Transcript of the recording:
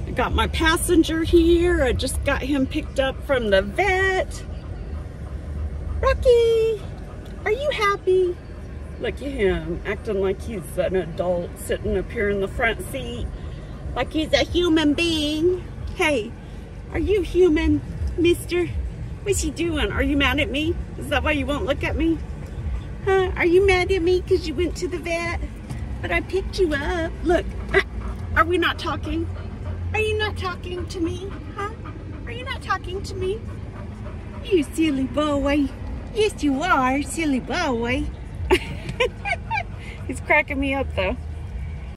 I got my passenger here. I just got him picked up from the vet. Rocky, are you happy? Look at him, acting like he's an adult, sitting up here in the front seat, like he's a human being. Hey, are you human, mister? What's he doing? Are you mad at me? Is that why you won't look at me? Huh? Are you mad at me because you went to the vet? But I picked you up. Look, are we not talking? Are you not talking to me? Huh? Are you not talking to me? You silly boy. Yes, you are, silly boy. He's cracking me up, though.